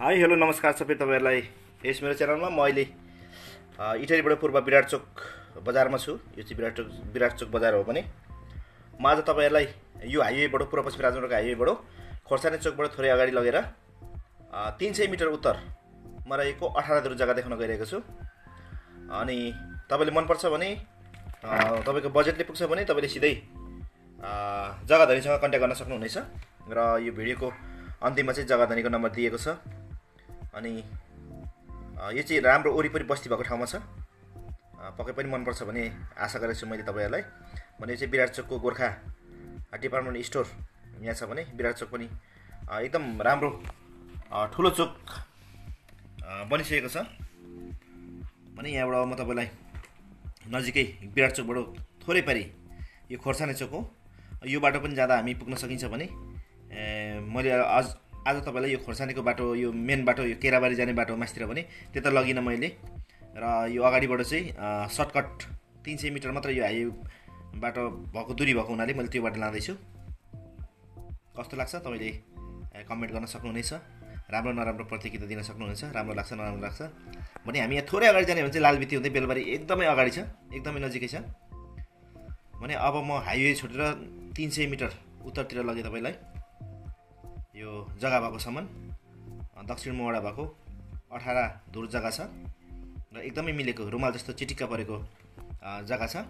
Hi hello नमस्कार सबै तपाईँहरूलाई यस मेरो च्यानलमा म अहिले इटरीबाट पूर्व विराट चोक बजारमा छु। यो चाहिँ विराट चोक बजार हो भने म आज तपाईँहरूलाई यो हाइवेबाट पूर्व पश्चिम राजमार्ग हाइवेबाट खोर्सानी चोकबाट थोरै अगाडि लगेर 300 मिटर उत्तरमा रहेको 18 दुर जग्गा देखाउन गइरहेको छु। अनि तपाईँले मनपर्छ भने तपाईँको बजेटले पुग्छ भने तपाईँले सिधै जग्गाधनीसँग कन्ट्याक्ट गर्न सक्नुहुनेछ र यो भिडियोको अन्तिममा चाहिँ जग्गाधनीको नम्बर दिएको छ। अनि यो चाहिँ राम्रो वरिपरि बस्ती भएको ठाउँमा छ। पक्कै पनि मनपर्छ भने आशा गरेको छु मैले तपाईँहरूलाई। भने यो चाहिँ विराट चोकको गोर्खा डिपार्टमेन्ट स्टोर यहाँ छ भने विराट चोक पनि एकदम राम्रो ठुलो चोक बनिसकेको छ। भने यहाँबाट म तपाईँलाई नजिकै विराट चोकबाट थोरै पारि यो खोर्सानी चोक हो। यो बाटो पनि जाँदा हामी पुग्न सकिन्छ भने मैले आज तपाईँलाई यो खोर्सानीको बाटो यो मेन बाटो यो केराबारी जाने बाटो मास्तिर भने त्यता लगिनँ मैले। र यो अगाडिबाट चाहिँ सर्टकट 300 मिटर मात्र यो हाइवे बाटो भएको दूरी भएको हुनाले मैले त्यो बाटो लाँदैछु। कस्तो लाग्छ तपाईँले कमेन्ट गर्न सक्नुहुनेछ। राम्रो नराम्रो प्रतिक्रिया दिन सक्नुहुनेछ। राम्रो लाग्छ नराम्रो लाग्छ भने हामी यहाँ थोरै अगाडि जाने भने चाहिँ लालबिती हुँदै बेलबारी एकदमै अगाडि छ, एकदमै नजिकै छ। भने अब म हाइवे छोडेर 300 मिटर उत्तरतिर लगेँ तपाईँलाई यो जग्गा भएको सम्म दक्षिण मोडा भएको 18 दुर जग्गा छ र एकदमै मिलेको रुमाल जस्तो चिटिक्क परेको जग्गा छ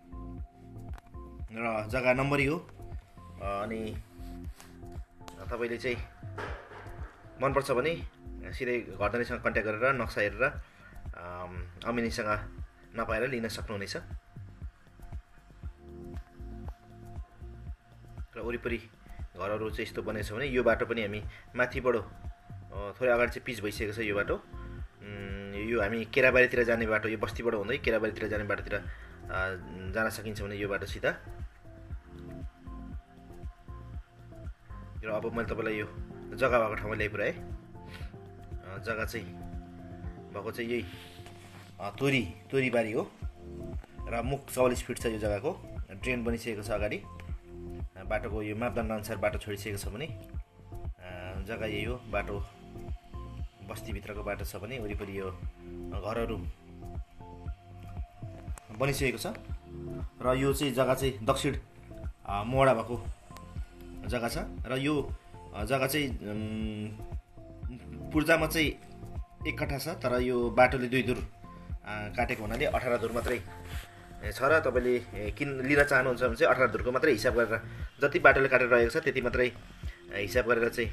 र जग्गा नम्बरी हो। अनि तपाईँले चाहिँ मनपर्छ भने सिधै घरधनीसँग कन्ट्याक्ट गरेर नक्सा हेरेर अमिनीसँग नपाएर लिन सक्नुहुनेछ। र वरिपरि घरहरू चाहिँ यस्तो बनेको छ भने यो बाटो पनि हामी माथिबाट थोरै अगाडि चाहिँ पिच भइसकेको छ। यो बाटो यो हामी केराबारीतिर जाने बाटो यो बस्तीबाट हुँदै केराबारीतिर जाने बाटोतिर जान सकिन्छ भने यो बाटो सिधा। र अब मैले तपाईँलाई यो जग्गा भएको ठाउँमा ल्याइपुऱ्याएँ। जग्गा चाहिँ भएको चाहिँ यही तोरीबारी हो र मुख 44 फिट छ यो जग्गाको। ड्रेन बनिसकेको छ अगाडि। बाटोको यो मापदण्ड अनुसार बाटो छोडिसकेको छ भने जग्गा यही हो। बाटो बस्तीभित्रको बाटो छ भने वरिपरि यो घरहरू बनिसकेको छ। र यो चाहिँ जग्गा चाहिँ दक्षिण मोडा भएको जग्गा छ। र यो जग्गा चाहिँ पूर्जामा चाहिँ 1 कट्ठा छ। तर यो बाटोले 2 दुर काटेको हुनाले 18 दुर मात्रै छ। र तपाईँले लिन चाहनुहुन्छ भने चाहिँ 18 दुरको मात्रै हिसाब गरेर जति बाटोले काटेर रहेको छ त्यति मात्रै हिसाब गरेर चाहिँ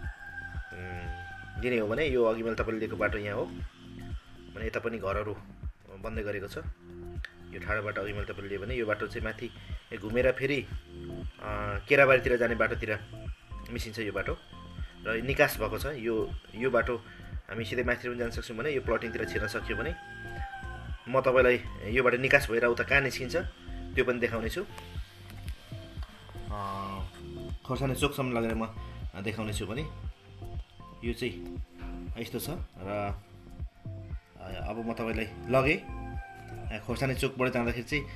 दिने हो भने यो अघि मैले तपाईँले दिएको बाटो यहाँ हो भने यता पनि घरहरू बन्दै गरेको छ। यो ठाडो बाटो अघि मैले तपाईँले लियो भने यो बाटो चाहिँ माथि घुमेर फेरि केराबारीतिर जाने बाटोतिर मिसिन्छ यो बाटो र निकास भएको छ। यो बाटो हामी सिधै माथि पनि जान सक्छौँ भने यो प्लटिङतिर छिर्न सक्यो भने म तपाईँलाई योबाट निकास भएर उता कहाँ निस्किन्छ त्यो पनि देखाउने छु। खोर्सानी चोकसम्म लगेर म देखाउने छु भने यो चाहिँ यस्तो छ। र अब म तपाईँलाई लगेँ खोर्सानी चोकबाट जाँदाखेरि चाहिँ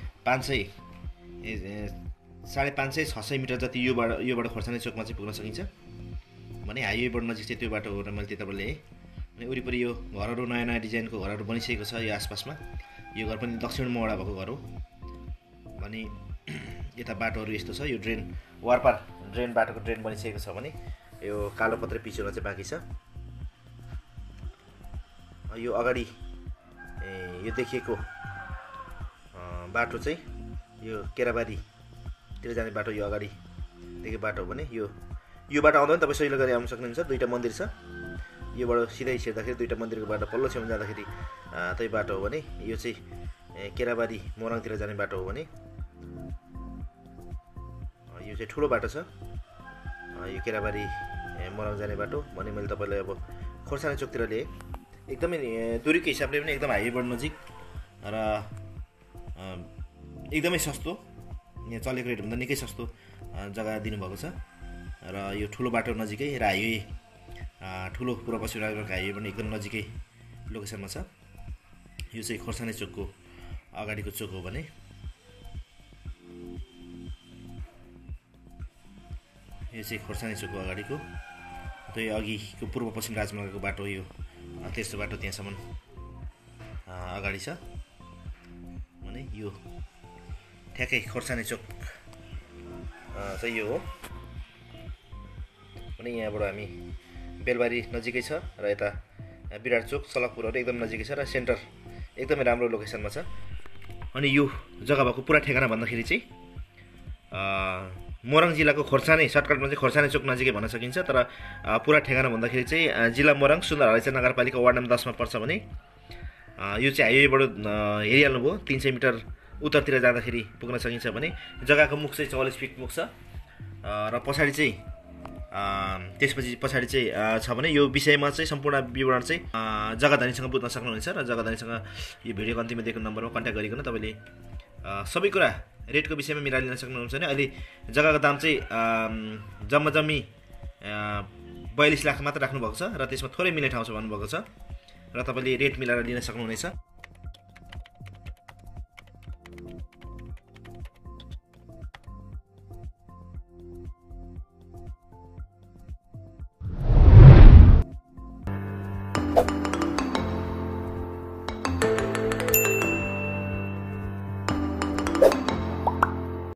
550-600 मिटर जति योबाट खोर्सानी चोकमा चाहिँ पुग्न सकिन्छ भने हाइवेबाट नजिक चाहिँ त्यो बाटो मैले त्यताबाट ल्याएँ। अनि वरिपरि यो घरहरू नयाँ नयाँ डिजाइनको घरहरू बनिसकेको छ यो आसपासमा। यो घर पनि दक्षिण मोडा भएको घर हो भने यता बाटोहरू यस्तो छ। यो ड्रेन वारपार ड्रेन बाटोको ड्रेन बनिसकेको छ भने यो कालो पत्रै पिछुन चाहिँ बाँकी छ। यो अगाडि यो देखिएको बाटो चाहिँ यो केराबारीतिर जाने बाटो यो अगाडि देखेको बाटो हो भने यो बाटो आउँदा पनि तपाईँ सजिलो गरी आउन सक्नुहुन्छ। 2टा मन्दिर छ। योबाट सिधै छिर्दाखेरि 2टा मन्दिरको बाटो पल्लो छेउमा जाँदाखेरि त्यही बाटो हो भने यो चाहिँ केराबारी मोरङतिर जाने बाटो हो भने यो चाहिँ ठुलो बाटो छ। यो केराबारी मोरङ जाने बाटो भने मैले तपाईँलाई अब खोर्सानी चोकतिर लिएँ। एकदमै दूरीको हिसाबले पनि एकदम हाइवेबाट नजिक र एकदमै सस्तो। यहाँ चलेको रेटभन्दा निकै सस्तो जग्गा दिनुभएको छ। र यो ठुलो बाटो नजिकै र हाइवे ठुलो पूर्व पश्चिम राजमार्ग हाइवे पनि एकदम नजिकै लोकेसनमा छ। यो चाहिँ खोर्सानी चोकको अगाडिको चोक हो भने यो चाहिँ खोर्सानी चोकको अगाडिको त्यो अघिको पूर्व पश्चिम राजमार्गको बाटो यो त्यस्तो बाटो त्यहाँसम्म अगाडि छ भने यो ठ्याक्कै खोर्सानी चोक चाहिँ यो हो भने यहाँबाट हामी बेलबारी नजिकै छ र यता विराट चोक सलकपुरहरू एकदम नजिकै छ र सेन्टर एकदमै राम्रो लोकेसनमा छ। अनि यो जग्गा भएको पुरा ठेगाना भन्दाखेरि चाहिँ मोरङ जिल्लाको खोर्सानी सर्टकटमा चाहिँ खोर्सानी चोक नजिकै भन्न सकिन्छ, तर पुरा ठेगाना भन्दाखेरि चाहिँ जिल्ला मोरङ सुन्दर हराइचा नगरपालिका वार्ड नम्बर 10 मा पर्छ भने यो चाहिँ हाइवेबाट हेरिहाल्नुभयो 300 मिटर उत्तरतिर जाँदाखेरि पुग्न सकिन्छ भने जग्गाको मुख चाहिँ 44 फिट मुख छ र पछाडि चाहिँ त्यसपछि पछाडि चाहिँ छ भने यो विषयमा चाहिँ सम्पूर्ण विवरण चाहिँ जग्गाधनीसँग बुझ्न सक्नुहुनेछ र जग्गाधनीसँग यो भिडियोको अन्तिममा दिएको नम्बरमा कन्ट्याक्ट गरिकन तपाईँले सबै कुरा रेटको विषयमा मिलाइदिन सक्नुहुन्छ भने अहिले जग्गाको दाम चाहिँ जम्मी 42 लाख मात्र राख्नुभएको छ र त्यसमा थोरै मिल्ने ठाउँ छ भन्नुभएको छ र तपाईँले रेट मिलाएर लिन सक्नुहुनेछ।